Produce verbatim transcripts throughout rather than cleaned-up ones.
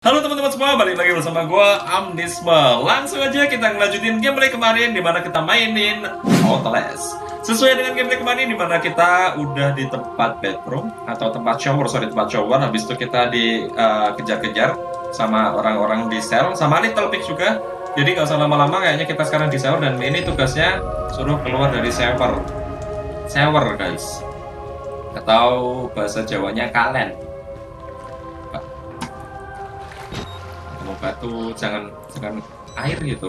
Halo teman-teman semua, balik lagi bersama gue Amnisme. Langsung aja kita ngelanjutin gameplay kemarin dimana kita mainin Outlast. Sesuai dengan gameplay kemarin dimana kita udah di tempat bedroom atau tempat shower, sorry tempat shower. Habis itu kita dikejar-kejar uh, sama orang-orang di sel, sama Little Pig juga. Jadi gak usah lama-lama, kayaknya kita sekarang di shower. Dan ini tugasnya suruh keluar dari shower. Shower guys, atau bahasa Jawanya kalen. Batu, jangan jangan air gitu.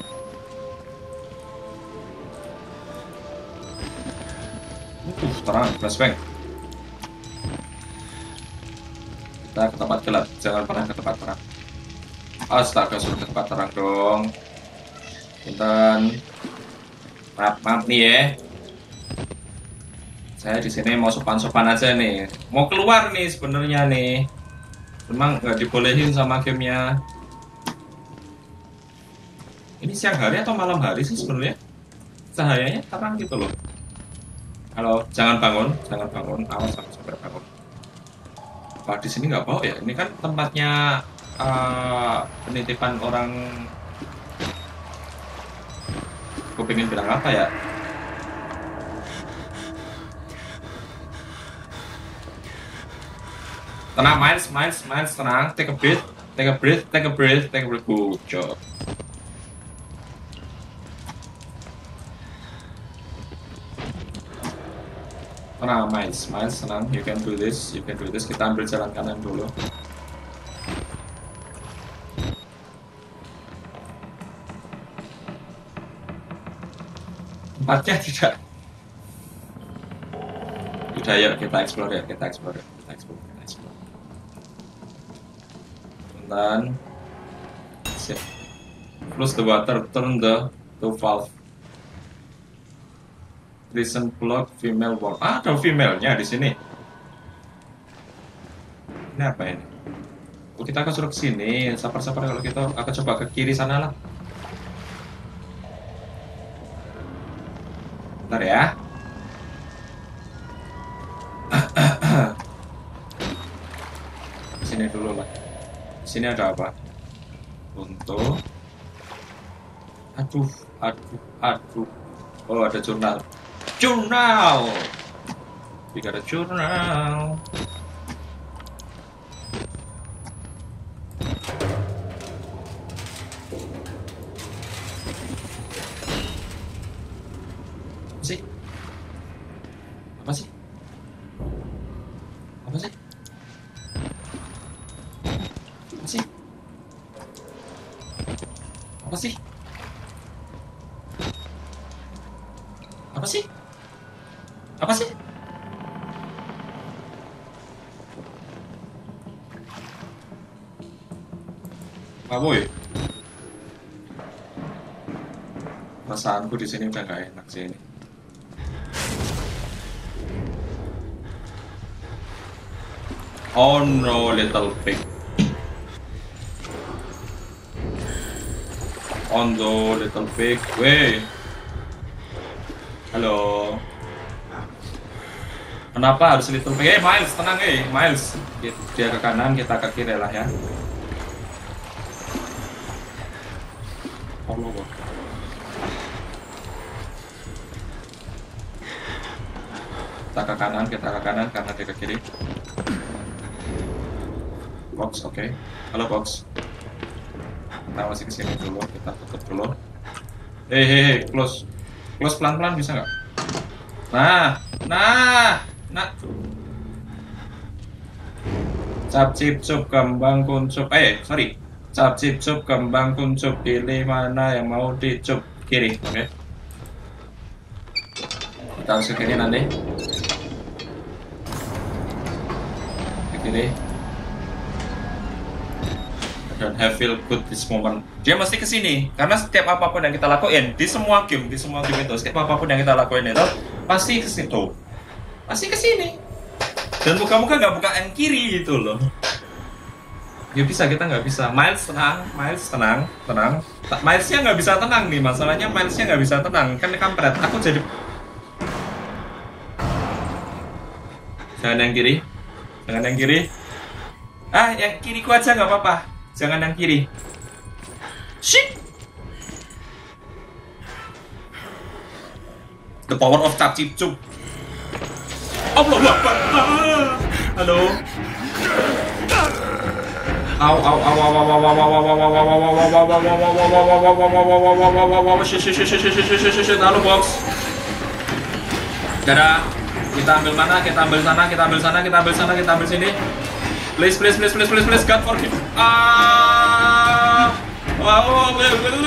Uh, terang, flashbang. Kita ke tempat gelap, jangan pernah ke tempat terang. Astaga, suruh ke tempat terang dong. Punten. Maaf, maaf nih ya. Saya di sini mau sopan-sopan aja nih. Mau keluar nih sebenarnya nih. Memang nggak dibolehin sama gamenya. Ini siang hari atau malam hari sih sebenarnya? Cahayanya terang gitu loh. Halo, jangan bangun, jangan bangun, awas sampai bangun. Wah, di sini nggak bau ya? Ini kan tempatnya uh, penitipan orang. Gue pengen bilang apa ya? Tenang, Miles, Miles, Miles, tenang. Take a breath, take a breath, take a breath, take a breath. Good job. Tenang, Miles, Miles, tenang. You can do this, you can do this. Kita ambil jalan kanan dulu. Tempatnya tidak. Udah, yuk kita explore ya, kita explore, kita explore, kita explore. Bentar. Sip. Close the water, turn the to valve. Recent block female wall. Ah, ada female-nya di sini. Ini apa ini? Oh, kita akan suruh ke sini. Sabar-sabar kalau kita akan coba ke kiri sana lah. Bentar ya. Di sini dulu lah. Di sini ada apa? Untuk. Aduh, aduh, aduh. Oh, ada jurnal. Jurnal. We got a jurnal. Apa sih? Apa sih? Apa sih? Apa sih? Apa sih? Apa sih? Apa sih? Pak Boy. Perasaanku di sini udah gak enak sih ini. Oh no, Little Pig. On the Little Pig. Wey. Halo. Kenapa harus Little Pig? Eh, Miles, tenang eh, Miles. Dia ke kanan, kita ke kiri lah ya. Allah. Kita ke kanan, kita ke kanan karena dia ke kiri. Box, oke. Okay. Halo Box. Kita masih kesini dulu, kita tutup dulu. Hei, hei, hei, close. Close pelan-pelan bisa nggak? Nah, nah, nah. Cap cip cup kembang kuncup. Eh, sorry. Cap cip cup kembang kuncup. Pilih mana yang mau dicup. Kiri, oke. Okay. Kita harus ke kiri nanti. Ke kiri. Dan have feel good this moment. Dia mesti kesini karena setiap apapun yang kita lakuin di semua game, di semua game itu, setiap apapun yang kita lakuin itu pasti kesini tuh, pasti kesini. Dan muka-muka nggak buka yang kiri gitu loh. Ya bisa, kita nggak bisa. Miles tenang, Miles tenang, tenang. Milesnya nggak bisa tenang nih, masalahnya Milesnya nggak bisa tenang. Kan kampret, aku jadi. Jangan yang kiri, jangan yang kiri. Ah, yang kiriku aja nggak apa-apa. jangan yang kiri. Shit. The power of Cap Cip Cup. Allah Akbar. Halo. Au au au au au au au au au au halo box. Dadah. Kita ambil mana? Kita ambil sana, kita ambil sana, kita ambil sana, kita ambil sini. Please, please, please, please, please, please, God forgive. Ah. Wow.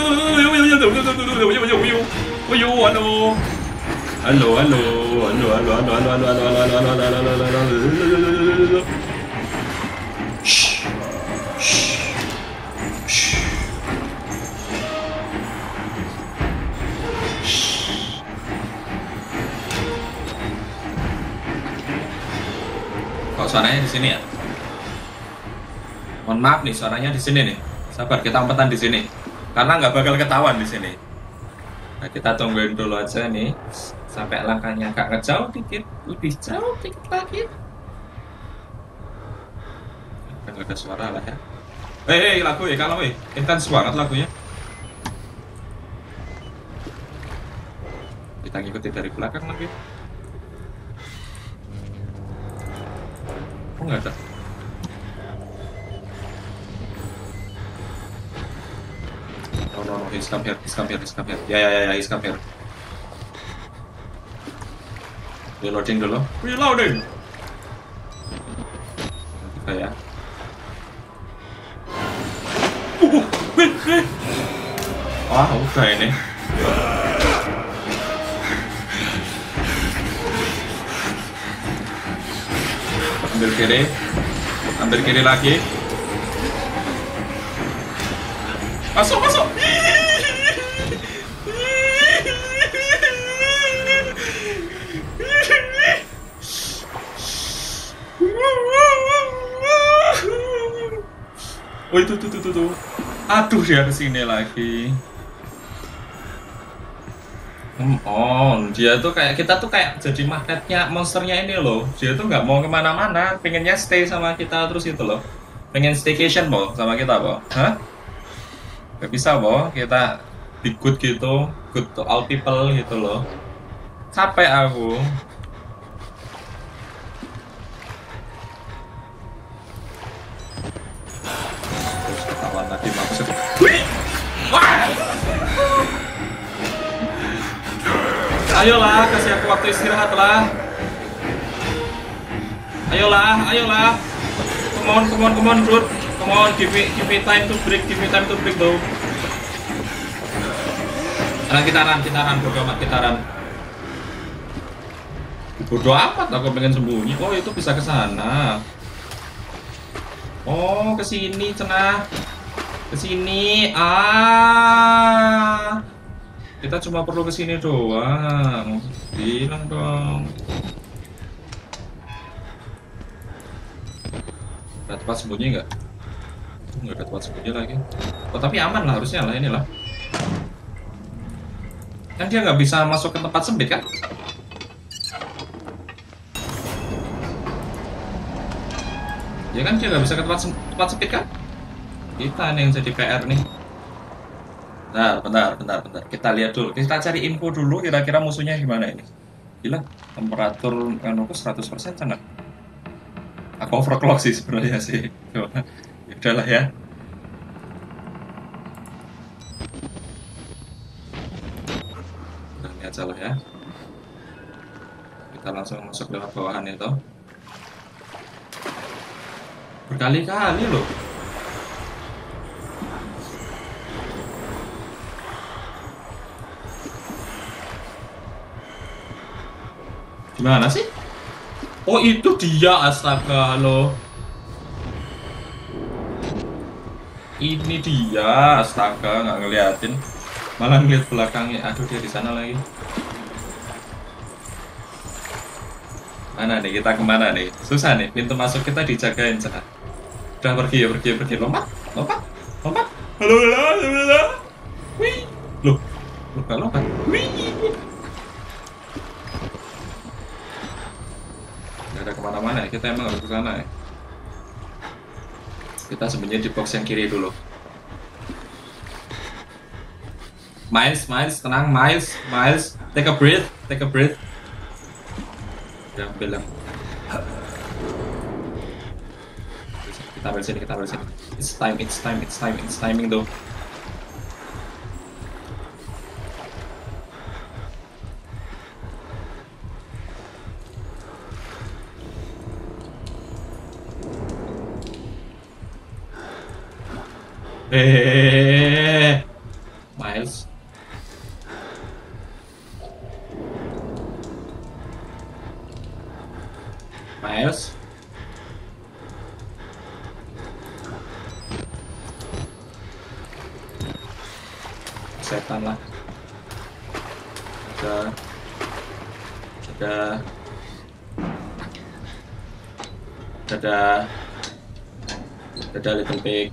Halo. Halo, halo. Halo, halo, halo, halo, halo, halo, halo, halo, halo, halo, halo, halo. Shh. Shh. Kok suaranya di sini ya? Mohon maaf nih, suaranya di sini nih. Sabar, kita umpetan di sini. Karena nggak bakal ketahuan di sini. Nah, kita tungguin dulu aja nih sampai langkahnya agak ngejauh dikit, lebih jauh dikit lagi. Udah nggak ada suara lah ya. Hei, hey, lagu ya kalau weh, intens banget lagunya. Kita ngikutin dari belakang lagi. Oh nggak ada. No no no, he's come here, he's come here, he's come here. Ya ya ya ya, he's come here. Reloading dulu. Reloading. Kita ya. Uh, wih, wih. Wah, udah ini. Ambil kiri, ambil kiri lagi. Masuk, masuk. Oh itu tuh tuh tuh tuh. Aduh dia kesini lagi. Come on, dia tuh kayak kita tuh kayak jadi magnetnya monsternya ini loh. Dia tuh nggak mau kemana-mana, pengennya stay sama kita terus itu loh. Pengen staycation boh sama kita boh. Hah? Gak bisa boh, kita be good gitu, good to all people gitu loh. Capek aku. Terus ketahuan lagi maksud. Ayolah, kasih aku waktu istirahat lah. Ayolah, ayolah. Come on, come on, come on, dude. Come on, give me, give me time to break, give me time to break though. Sekarang kita run, kita run, bodo amat, kita run. Bodo amat, aku pengen sembunyi. Oh, itu bisa ke sana. Oh, ke sini, cenah. Ke sini. Ah. Kita cuma perlu ke sini doang. Bilang dong. Ada tempat sembunyi nggak? Nggak ada tempat sembunyi lagi. Oh tapi aman lah harusnya lah inilah. Kan dia nggak bisa masuk ke tempat sempit kan? Ya kan dia nggak bisa ke tempat, sem tempat sempit kan? Kita nih yang jadi P R nih. Bentar, bentar, bentar, bentar. Kita lihat dulu. Kita cari info dulu kira-kira musuhnya gimana ini. Gila, temperatur anu seratus persen sangat. Aku overclock sih sebenarnya sih. Ya udahlah ya. Udah ini aja lah ya. Kita langsung masuk lewat bawahan itu. Berkali-kali loh. Gimana sih? Oh itu dia, astaga lo. Ini dia, astaga nggak ngeliatin, malah ngeliat belakangnya. Aduh dia di sana lagi. Mana nih kita kemana nih? Susah nih, pintu masuk kita dijagain cah. Udah pergi ya pergi ya pergi. Lompat, lompat, lompat. Halo halo halo halo. Wih, loh, lompat lompat. Wih. Ada kemana-mana ya, kita emang harus ke sana ya. Kita sembunyi di box yang kiri dulu. Miles, Miles, tenang, Miles, Miles, take a breath, take a breath. Udah bilang. Kita ambil sini, kita ambil sini. It's time, it's time, it's time, it's timing tuh. Eh, Miles. Miles. Setan lah. Ada. Ada. Ada. Ada Little Pig.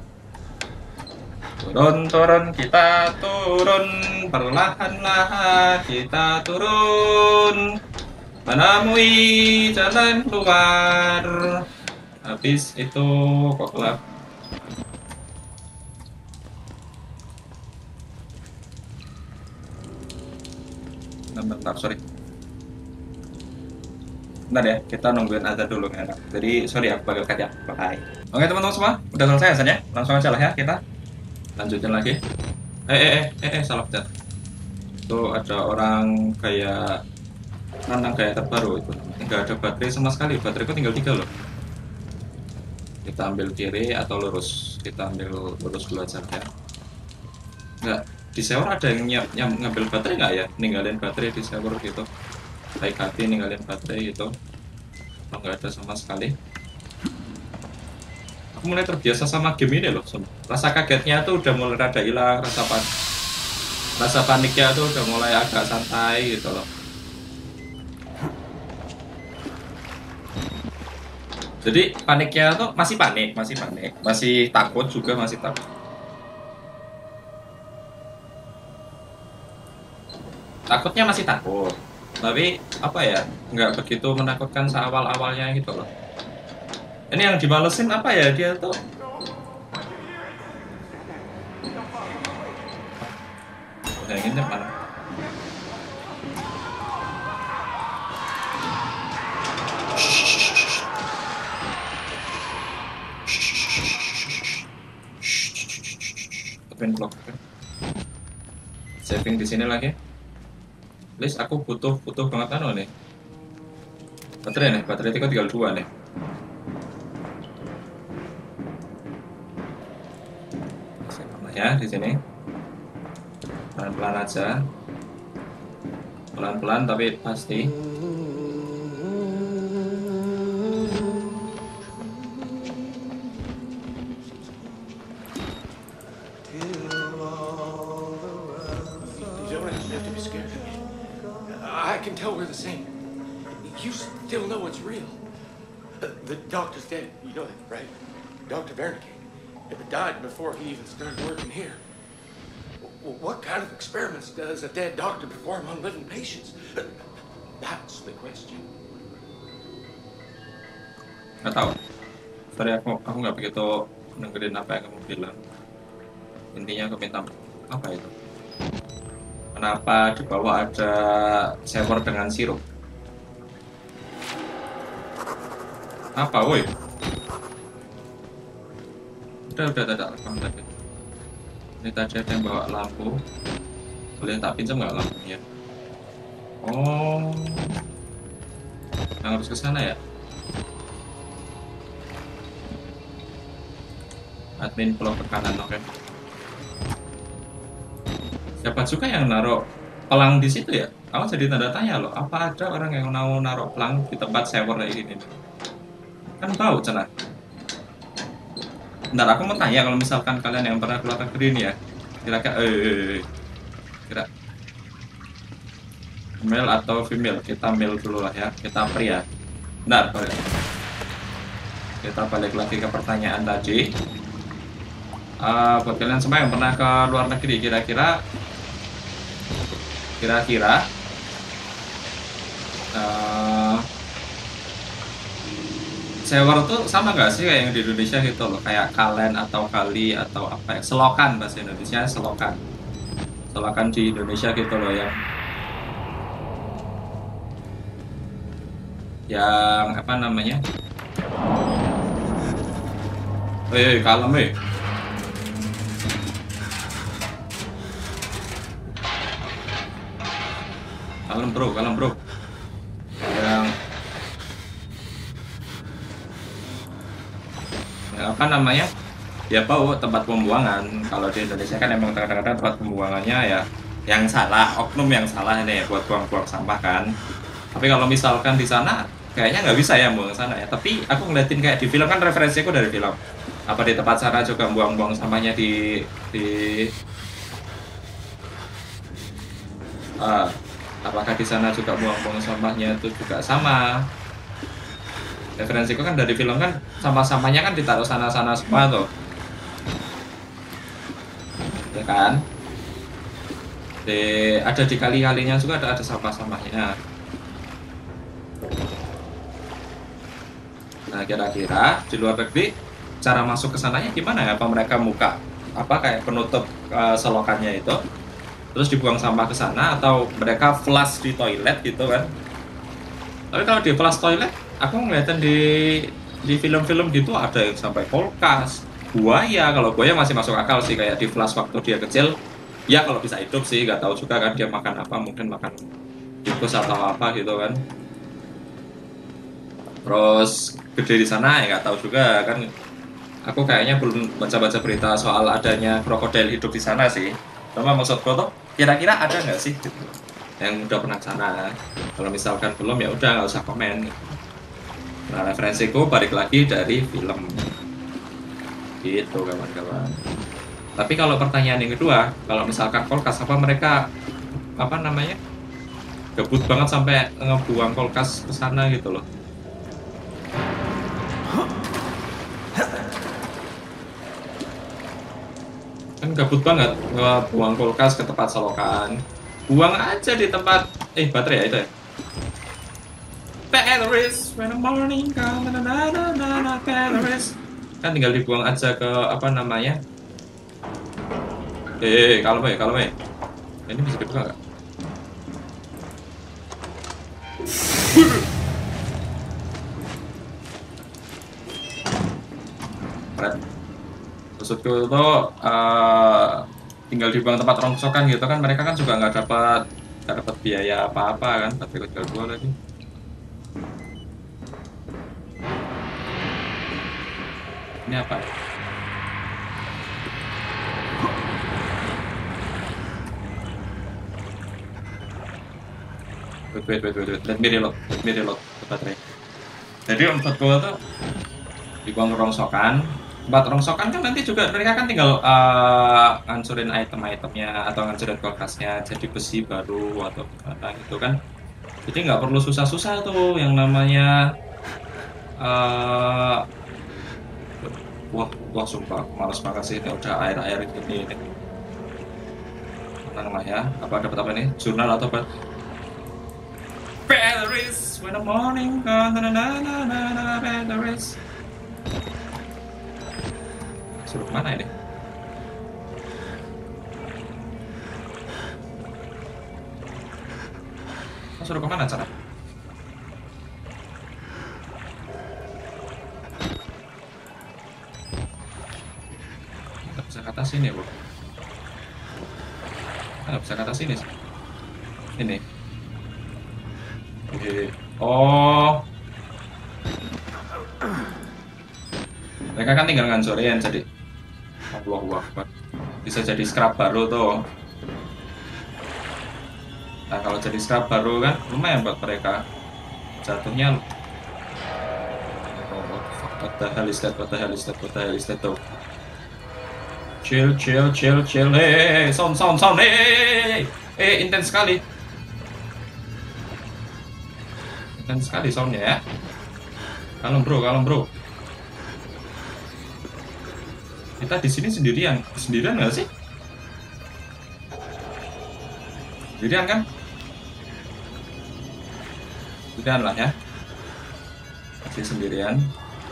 Turun, turun, kita turun, perlahan-lahan kita turun, menemui jalan keluar. Habis itu kok gelap. Bentar, sorry. Bentar ya, kita nungguin azan dulu enak. Jadi sorry aku bakal cut ya. Bye. Oke teman-teman semua, udah selesai azan ya. Langsung aja lah ya kita. Lanjutin lagi. Eh eh eh eh, eh salah pencet. Itu ada orang kayak nantang kayak terbaru itu. Nggak ada baterai sama sekali. Bateraiku tinggal tiga loh. Kita ambil kiri atau lurus. Kita ambil lurus dulu aja ya. Nggak, di sewer ada yang nyiap, yang ngambil baterai nggak ya? Ninggalin baterai di sewer gitu. Baik hati ninggalin baterai gitu. Oh, nggak ada sama sekali. Aku mulai terbiasa sama game ini loh. Rasa kagetnya tuh udah mulai rada hilang, rasa pan rasa paniknya tuh udah mulai agak santai gitu loh. Jadi paniknya tuh masih panik, masih panik, masih takut juga, masih takut. Takutnya masih takut, tapi apa ya, nggak begitu menakutkan seawal-awalnya gitu loh. Ini yang dimalesin apa ya, dia tuh udah ingin mana? Open block. Saving di sini lagi. Please, aku butuh butuh banget anu nih. Baterai nih, baterai tiga tinggal dua nih. Ya di sini pelan-pelan aja, pelan-pelan tapi pasti. I can tell we're the same. You still know it's real. The doctor's dead. You know that, right? Doctor Wernicke. It died before he even started working here. What kind of experiments does a dead doctor perform on living patients? That's the question. Nggak tahu. Sorry, aku aku nggak begitu dengerin apa yang kamu bilang. Intinya aku minta apa itu? Kenapa di bawah ada server dengan sirup? Apa, woi? Udah, udah, udah, rekam tadi. Ini tadi ada yang bawa lampu. Boleh tak pinjam nggak lampunya? Oh, yang harus ke sana ya? Admin blok ke kanan, oke. Okay. Siapa juga yang naruh pelang di situ ya? Aku jadi tanda tanya loh. Apa ada orang yang mau naruh pelang di tempat sewer kayak gini? Kan tahu cenah. Bentar, aku mau tanya kalau misalkan kalian yang pernah keluar negeri ini ya, kira-kira eh kira male atau female? Kita male dulu lah ya, kita pria. Bentar, balik. Kita balik lagi ke pertanyaan tadi. Uh, buat kalian semua yang pernah ke luar negeri, kira-kira sewer tuh sama nggak sih kayak yang di Indonesia gitu loh, kayak kalen atau kali atau apa ya, selokan bahasa Indonesia, selokan. Selokan di Indonesia gitu loh yang yang apa namanya? Eh, kalem eh. Kalem bro, kalem bro. Yang yang apa namanya? Ya bau tempat pembuangan. Kalau di Indonesia kan emang kadang-kadang tempat pembuangannya ya yang salah, oknum yang salah nih buat buang-buang sampah kan. Tapi kalau misalkan di sana kayaknya nggak bisa ya buang sana ya. Tapi aku ngeliatin kayak di film kan, referensiku dari film. Apa di tempat sana juga buang-buang sampahnya di di uh, apakah di sana juga buang-buang sampahnya itu juga sama? Referensiku kan dari film kan, sampah-sampahnya kan ditaruh sana-sana semua tuh, ya kan? Di, ada di kali-kalinya juga ada ada sampah-sampahnya. Nah kira-kira di luar negeri cara masuk ke sananya gimana ya? Apa mereka muka apa kayak penutup uh, selokannya itu, terus dibuang sampah ke sana, atau mereka flush di toilet gitu kan? Tapi kalau di flush toilet, aku ngeliatin di di film-film gitu ada yang sampai kulkas, buaya. Kalau buaya masih masuk akal sih, kayak di flush waktu dia kecil. Ya kalau bisa hidup sih, nggak tahu juga kan dia makan apa, mungkin makan tikus atau apa gitu kan. Terus gede di sana ya nggak tahu juga kan. Aku kayaknya belum baca-baca berita soal adanya krokodil hidup di sana sih. Cuma maksudku tuh kira-kira ada nggak sih gitu, yang udah pernah ke sana? Kalau misalkan belum ya udah nggak usah komen. Nah referensiku balik lagi dari film gitu kawan-kawan. Tapi kalau pertanyaan yang kedua, kalau misalkan kulkas, apa mereka apa namanya gebut banget sampai ngebuang kulkas ke sana gitu loh? Kan gabut banget buang kulkas ke tempat selokan. Buang aja di tempat eh baterai ya itu ya. Batteries when the morning come na na na na na batteries. Kan tinggal dibuang aja ke apa namanya? Eh, kalau ya, kalau ya. Ini bisa dibuka nggak? Keren. Maksudku itu uh, tinggal dibuang tempat rongsokan gitu kan, mereka kan juga nggak dapat nggak dapat biaya apa-apa kan, tapi tinggal buang lagi. Ini apa? Wait, wait, wait, wait, wait. Let me reload, let me reload the baterai. Jadi maksudku itu dibuang rongsokan. Tempat rongsokan kan nanti juga mereka kan tinggal uh, ngancurin item-itemnya atau ngancurin kulkasnya jadi besi baru atau apa gitu kan. Jadi nggak perlu susah-susah tuh yang namanya uh, wah wah sumpah males banget sih ini udah air-air gini ini. Tenang lah ya, apa dapat apa nih, jurnal atau apa? Batteries when the morning comes na na na na na batteries. Suruh kemana ini? Oh, suruh kemana cara? Nggak bisa ke atas sini, bro. Nggak bisa ke atas sini. Ini. Oke. Oh. Mereka kan tinggal ngancurin jadi. Allahu Akbar. Bisa jadi scrap baru tuh. Nah kalau jadi scrap baru kan lumayan buat mereka. Jatuhnya oh, what the hell is that, what the hell is that, what the hell is that tuh. Chill, chill, chill, chill. Hey, sound, sound, sound. Hey, eh, intens sekali. Intens sekali soundnya ya. Kalem bro, kalem bro. Kita di sini sendirian, sendirian nggak sih? Sendirian kan? Sendirian lah ya. Masih sendirian.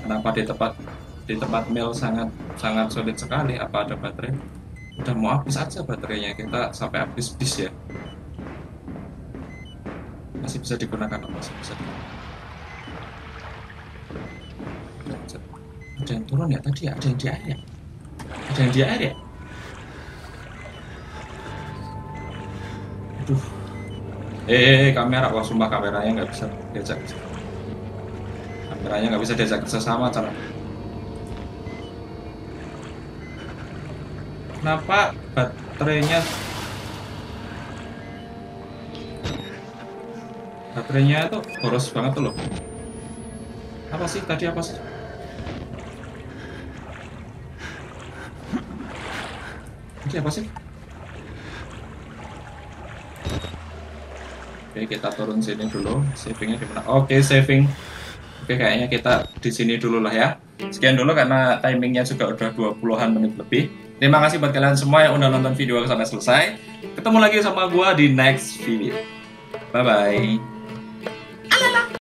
Kenapa di tempat di tempat mil sangat sangat sulit sekali? Apa ada baterai? Udah mau habis aja baterainya, kita sampai habis bis ya. Masih bisa digunakan, masih bisa digunakan. Ada yang turun ya tadi ya? Ada yang di air ya? Ada yang di air ya? Aduh. Eh, kamera, wah sumpah kameranya nggak bisa diajak. Kameranya nggak bisa diajak kerjasama, cara. Kenapa baterainya baterainya tuh boros banget tuh loh? Apa sih tadi apa sih? Ini apa sih? Oke, kita turun sini dulu. Savingnya di mana? Oke, saving. Oke, kayaknya kita di sini dulu lah ya. Sekian dulu karena timingnya juga udah dua puluhan menit lebih. Terima kasih buat kalian semua yang udah nonton video sampai selesai. Ketemu lagi sama gua di next video. Bye bye.